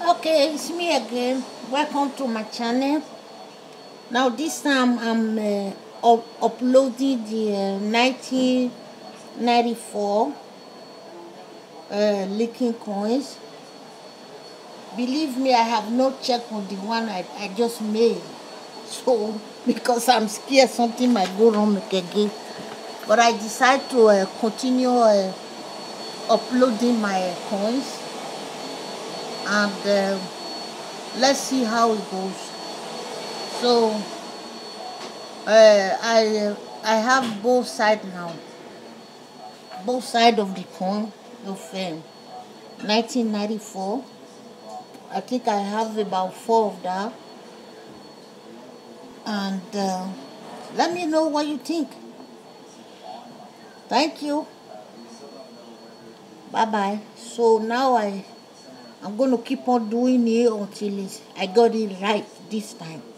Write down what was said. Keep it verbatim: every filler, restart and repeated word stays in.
Okay, it's me again. Welcome to my channel. Now this time I'm uh, up uploading the uh, nineteen ninety-four uh, leaking coins. Believe me, I have not checked on the one I, I just made. So because I'm scared something might go wrong again. But I decided to uh, continue uh, uploading my coins, and uh, let's see how it goes. So uh, I I have both sides now, both sides of the coin of um, nineteen ninety-four. I think I have about four of that, and uh, let me know what you think. Thank you. Bye bye. So now I I'm going to keep on doing it until it's, I got it right this time.